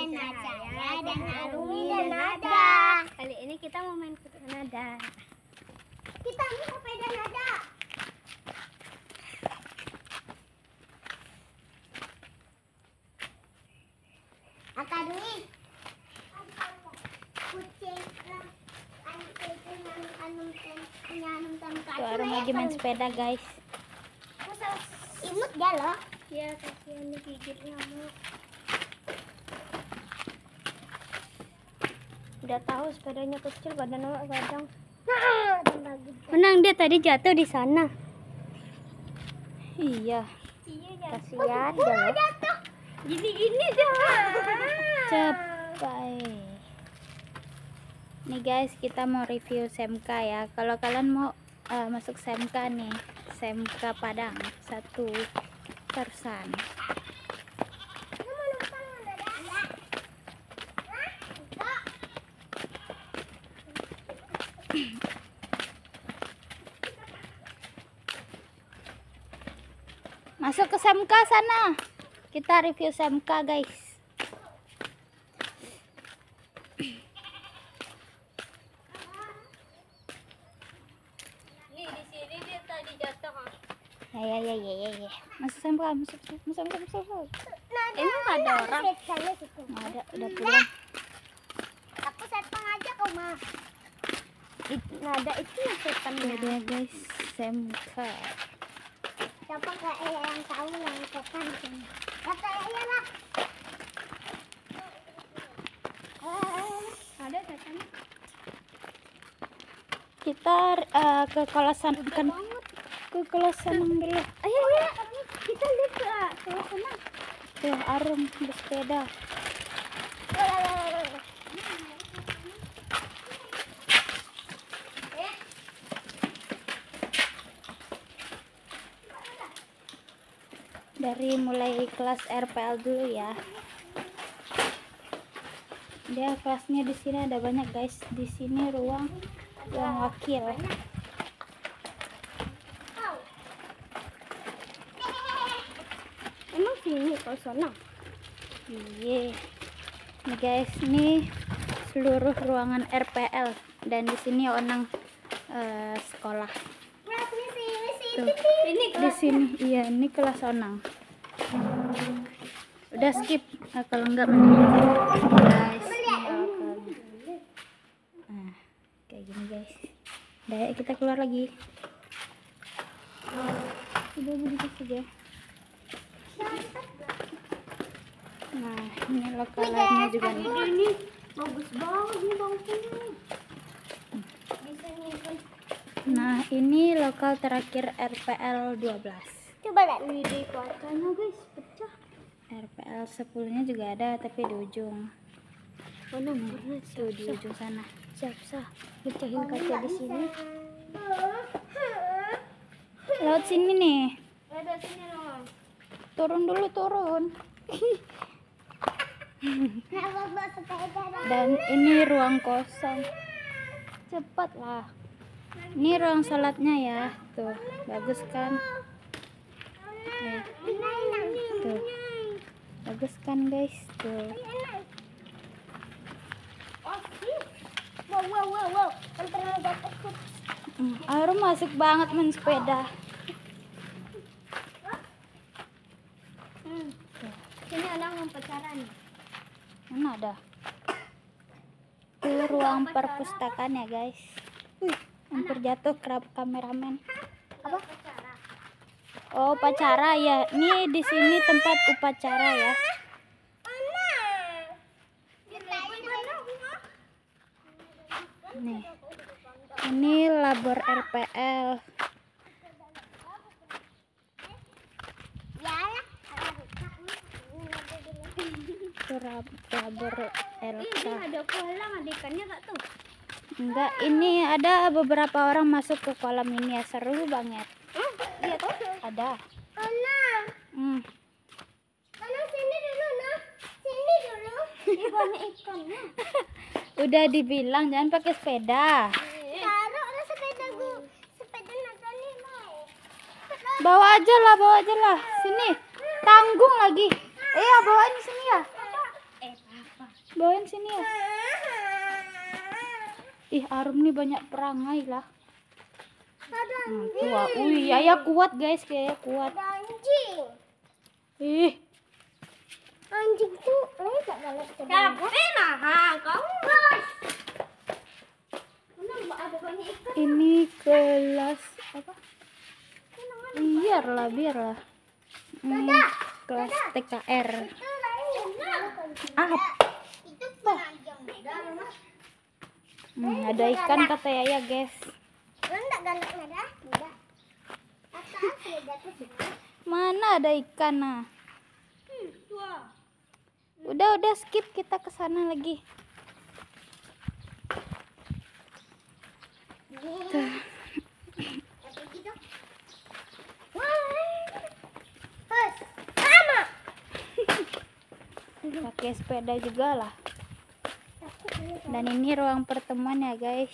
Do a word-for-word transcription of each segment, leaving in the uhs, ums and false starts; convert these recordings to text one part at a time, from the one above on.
dengan saya dan Arumi dan Nada. Kali ini kita mau main sepeda Nada. Kita ambil sepeda Nada. Akademi. Kucing. Tuh Arum lagi main sepeda guys. Imut dia loh. Ya kasihan digigit nyamuk. Udah tahu sepedanya kecil badan awak kadang. Menang dia tadi jatuh di sana. Iya. Kasihan dia loh. Jatuh. Gini-gini dah. Cepai. Nih guys, kita mau review S M K ya. Kalau kalian mau uh, masuk S M K nih, S M K Padang satu Tersan. Masuk ke S M K sana. Kita review S M K guys. Ya ya ya ya ya. Masuk S M K, masuk masuk masuk masuk. masuk. Emang ada orang? Nggak ada, udah pulang. Aku setan aja kau mah. Nada itu ya setan ya. Udah guys, S M K. Siapa kayak yang tahu yang setan sini? Kata ya lah. Ada setan. Kita uh, ke kolasan kan ke kolasan dulu. Ayo ya, kita lihat ke kelas sana. Tuh Arum bersepeda. Dari mulai kelas R P L dulu ya. Dia kelasnya di sini ada banyak guys. Di sini ruang ruang wakil. Emang sini kau sana? Iya. Nih guys, ini seluruh ruangan R P L dan di sini orang uh, sekolah. Tuh, Ini di sini iya ini kelas onang. Udah skip nah, kalau enggak guys. Nah, kayak gini guys. Udah ya, kita keluar lagi. Udah begitu saja. Nah, ini lokalannya juga nih. Ini bagus banget nih bangkunya. Bisa nyimpen. Nah, ini lokal terakhir R P L dua belas. Coba lihat nih di kotanya guys, pecah. R P L sepuluh-nya juga ada tapi di ujung. Mana murah Tuh di ujung sana. siap-siap pecahin kaca di sini. Laut sini nih. Ada sini loh. Turun dulu, turun. Dan ini ruang kosong. Cepatlah. Ini ruang sholatnya ya. Tuh, bagus kan? Ya. Tuh. Bagus kan guys? Tuh. Wow wow wow wow. Antara dapat. Hmm, Arum masuk banget main sepeda. Hmm. Sini ada yang pacaran. Mana ada? Itu ruang perpustakaan ya guys. Wih, hampir jatuh kerap kameramen. Apa? Oh, upacara ya. Ini di sini tempat upacara ya. Nih. Ini labor R P L. Itu labor L K. Ini ada kolam, ada ikannya tak tuh? Enggak, ini ada beberapa orang masuk ke kolam ini ya, seru banget. Oh, iya tuh. Ada. Ana. Hmm. Ana sini dulu, nah. Sini dulu. Ini banyak ikannya. Udah dibilang jangan pakai sepeda. Taruh lah sepeda gua. Sepeda Nada nih mau. Bawa aja lah, bawa aja lah. Sini. Tanggung lagi. Eh, ya, bawain sini ya. Eh, sini ya. Ih, Arum nih banyak perangai lah. Hmm, tua. Wih, Yaya kuat guys, Yaya kuat. Ada anjing. Ih, Anjing tuh enggak galak ke dalam. Tapi nah, kamu guys. Ada banyak ikan. ini kelas apa? Biarlah, biarlah. Hmm, kelas T K R. Itu lain. Ah, Itu panjang. hmm, ada ikan kata Yaya guys. Enggak galak ada? Enggak. Atas ada tuh. Mana ada ikan nah? Hmm, tua. Udah, udah skip, kita ke sana lagi. Tuh. Pakai sepeda juga lah. Dan ini ruang pertemuan ya guys.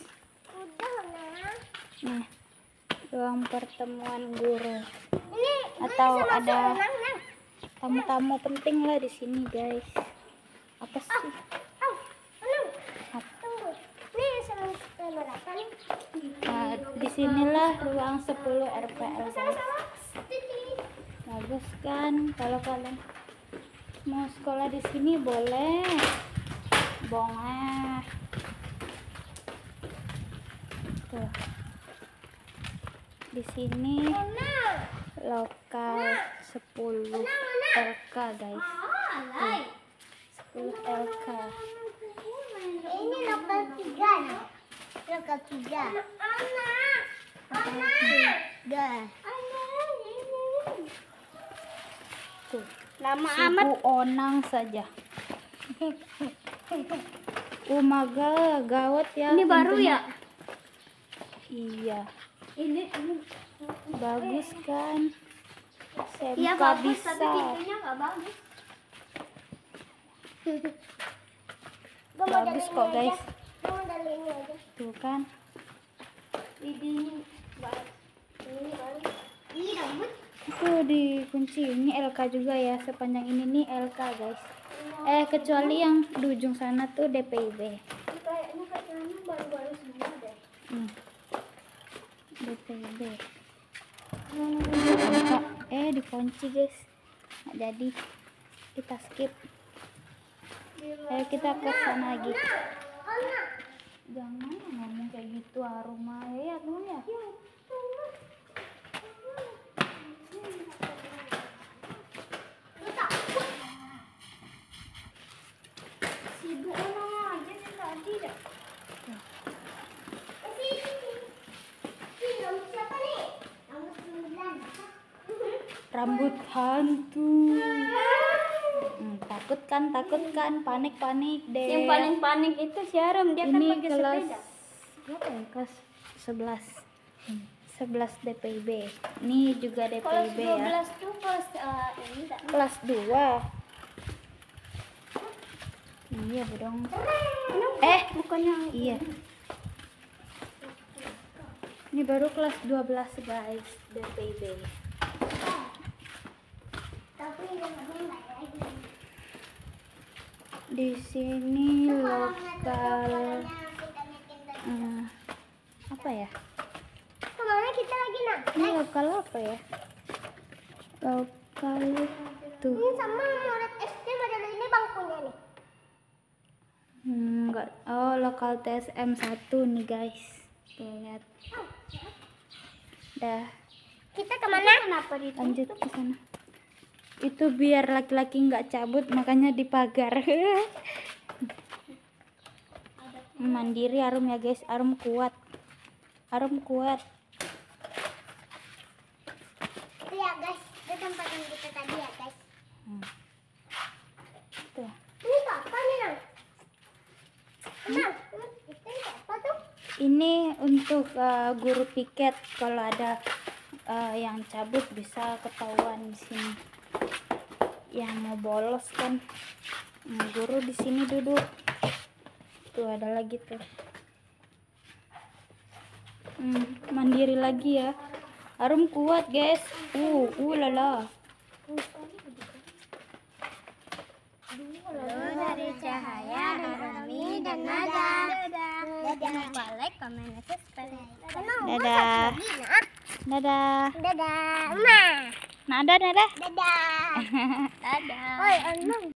Nih, ruang pertemuan guru. Atau ada tamu-tamu penting lah di sini guys. Apa sih? Nah, disinilah ruang sepuluh R P L guys. Bagus kan? Kalau kalian mau sekolah di sini boleh. Boleh. Tuh. Di sini lokal sepuluh L K guys. Tuh. sepuluh L K. Ini lokal tiga nih. Lokal tiga. Anak. Anak. Tiga. Tuh. Lama Suku Onang saja. Umaga gawat ya. Ini baru pintunya. ya? Iya. Ini ini Bagus kan? Semka iya bagus, bisa. tapi pintunya nggak bagus. Bagus kok guys. Mau dari ini aja. Tuh kan. Ini baru. Ini baru. Ini rambut. Itu dikunci. Ini L K juga ya. Sepanjang ini nih L K guys. Eh kecuali yang di ujung sana tuh D P I B. Kayaknya kacanya baru-baru semua deh. Hmm. D P I B. Buka. Eh dikunci guys. Nggak jadi. Kita skip. Ayo kita ke sana lagi. Anak. Jangan ngomong kayak gitu aroma ya tuh ya. Sibuk ngomong aja sih tadi dah. Siapa nih? Nomor sembilan. Rambut hantu. Hmm, takut kan, takut kan, panik panik deh. Yang paling panik itu si Arum, dia kan Ini pakai kelas sepeda. berapa ya? Kelas sebelas. sebelas D P I B. Ini juga D P I B Kelas ya. dua belas tuh kelas eh, ini tak. Kelas dua. Iya dong. Eh, Bukannya iya. Ini baru kelas dua belas guys, D P I B. tapi enggak ya. Di sini lokal eh, apa ya? Kemana kita lagi nak? Ini lokal apa ya? Lokal tuh. Ini sama murid S D model ini bangkunya nih. Hmm, enggak. Oh, lokal T S M satu nih guys. Tuh lihat. Dah, Kita kemana? Kenapa di lanjut ke sana. Itu biar laki-laki nggak cabut, makanya dipagar. Mandiri Arum ya guys. Arum kuat. Arum kuat. Itu ya guys, itu tempat yang kita tadi ya guys. Hmm. Tuh. Ini apa nih nang? Nang, itu apa tuh? Ini untuk uh, guru piket, kalau ada uh, yang cabut bisa ketahuan di sini. Yang mau bolos kan, nah, guru di sini duduk. Tuh ada lagi tuh. Hmm, mandiri lagi ya. Arum kuat guys. Uh, uh lala. Dari cahaya Jangan lupa like, comment, dan subscribe. Dadah. Dadah. Dadah. Ma. Nada, dadah. Dadah. Dadah. Oi,